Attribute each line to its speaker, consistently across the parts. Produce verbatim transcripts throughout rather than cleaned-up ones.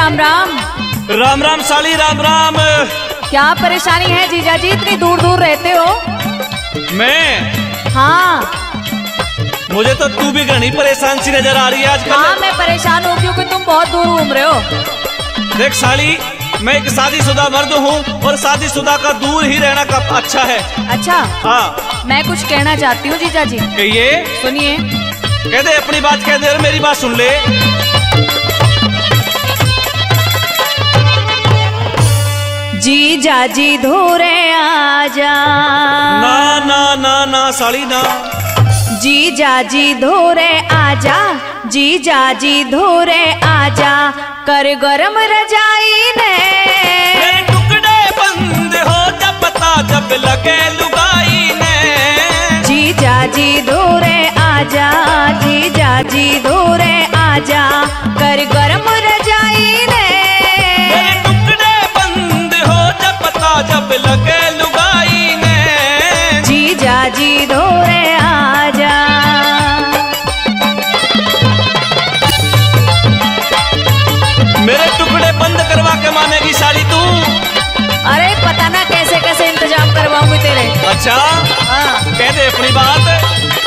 Speaker 1: राम राम।
Speaker 2: राम राम साली राम राम।
Speaker 1: क्या परेशानी है जीजा जी, इतनी दूर दूर रहते हो?
Speaker 2: मैं?
Speaker 1: हाँ।
Speaker 2: मुझे तो तू भी घनी परेशान सी नजर आ रही है आजकल।
Speaker 1: हाँ मैं परेशान हूँ क्योंकि तुम बहुत दूर घूम रहे हो।
Speaker 2: देख साली, मैं एक शादीशुदा मर्द हूँ और शादीशुदा का दूर ही रहना का अच्छा है।
Speaker 1: अच्छा
Speaker 2: हाँ,
Speaker 1: मैं कुछ कहना चाहती हूँ जीजा जी।
Speaker 2: कहिए।
Speaker 1: सुनिए।
Speaker 2: कह दे अपनी बात, कह दे और मेरी बात सुन ले।
Speaker 1: जीजा जी धोरे आजा।
Speaker 2: ना ना ना ना साली ना।
Speaker 1: जीजा जी धोरे आजा, जीजा जी धोरे आजा, कर गरम रजाई ने।
Speaker 2: मेरे टुकड़े बंद हो जब पता जब लगे लुगाई ने।
Speaker 1: जीजा जी धोरे आजा, जीजा जी धोरे आजा, कर गरम रजाई ने।
Speaker 2: मेरे टुकड़े बंद हो जब पता जब लगे लुगाई ने।
Speaker 1: जीजा जी धोरे आजा।
Speaker 2: मेरे टुकड़े बंद करवा के मानेगी साली तू?
Speaker 1: अरे पता ना कैसे कैसे इंतजाम करवाऊंगी तेरे।
Speaker 2: अच्छा
Speaker 1: हाँ।
Speaker 2: कह दे अपनी बात।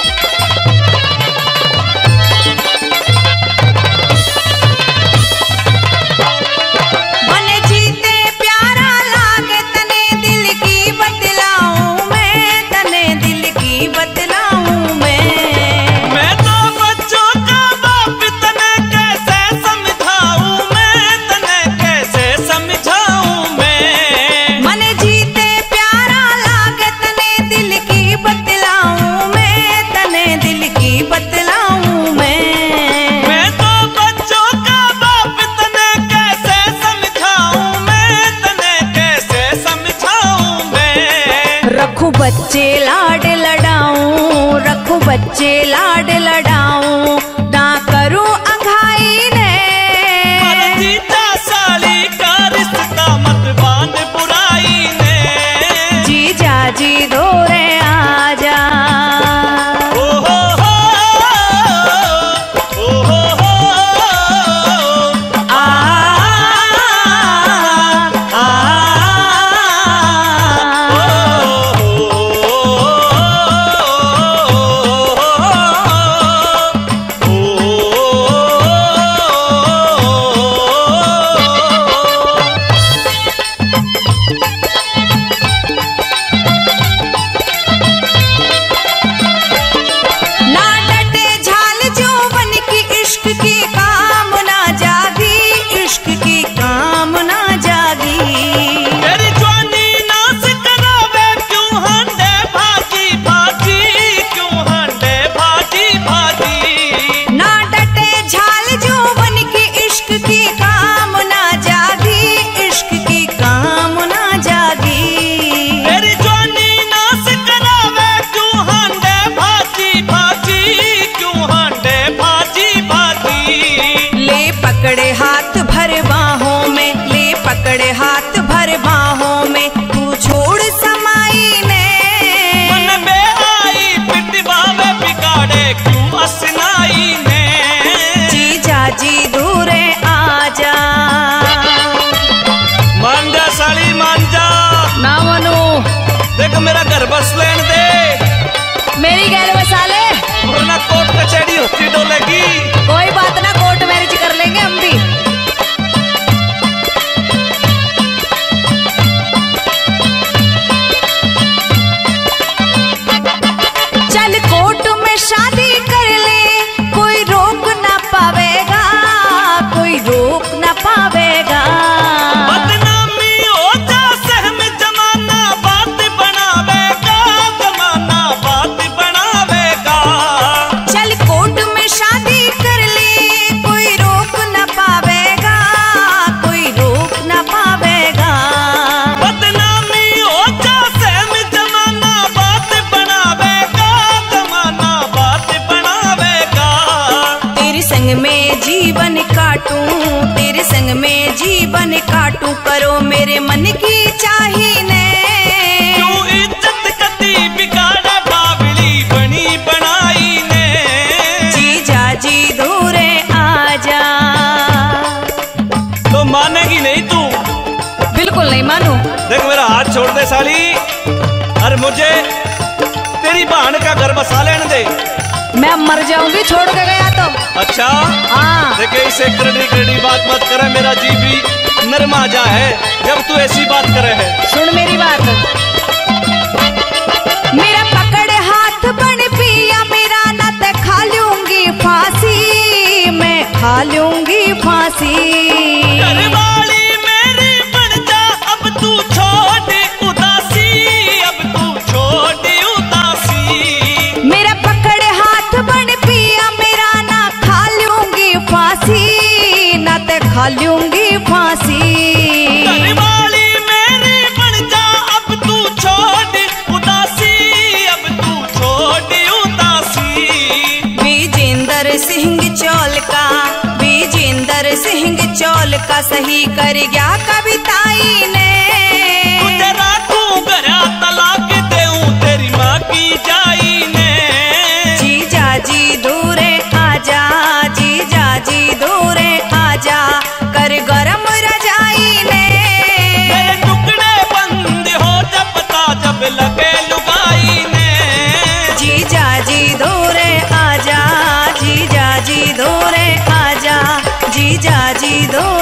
Speaker 1: रखूं बच्चे लाड लड़ाऊं, रखूं बच्चे लाड लड़ाऊं, ना करूं अंघाई ने।
Speaker 2: जीजा साली का रिश्ता मत बांध बुराई ने।
Speaker 1: जीजा जी धोरे आजा।
Speaker 2: ओ हो हो, ओ हो हो,
Speaker 1: आ आ
Speaker 2: छोड़ दे साली, और मुझे तेरी बहन का घर बसा लेने दे।
Speaker 1: मैं मर जाऊंगी छोड़ के गया तो।
Speaker 2: अच्छा
Speaker 1: हाँ
Speaker 2: देखे, इसे करड़ी करड़ी बात मत करे, मेरा जी भी नरमा जा है जब तू ऐसी बात करे है।
Speaker 1: सुन मेरी बात, मेरा पकड़े हाथ बन पिया मेरा, न ते खा लूंगी फांसी, मैं खा लूंगी फांसी।
Speaker 2: घरवाली मेरी बन जा अब तू छोड़ उदासी, अब तू छोड़ उदासी।
Speaker 1: मेरा पकड़े हाथ बन पिया मेरा, ना खा लूंगी फांसी, न ते खा लूंगी फांसी।
Speaker 2: घरवाली मेरी बन जा अब तू छोड़ उदासी, अब तू छोड़ उदासी।
Speaker 1: विजेंद्र सिंह चौल का, विजेंद्र सिंह चौल का सही कर गया कविताई ने।
Speaker 2: तुझे राखूं गरा तलाक देऊं तेरी माँ की जाई ने।
Speaker 1: जीजा जी दूरे आजा, जीजा जी दूरे आजा, कर गरम रजाई ने।
Speaker 2: तेरे टुकड़े बंद हो जब पता जब लगे लुगाई ने।
Speaker 1: जीजा जी दूरे आजा, जीजा जी दूरे आजा, जीजा जी दूरे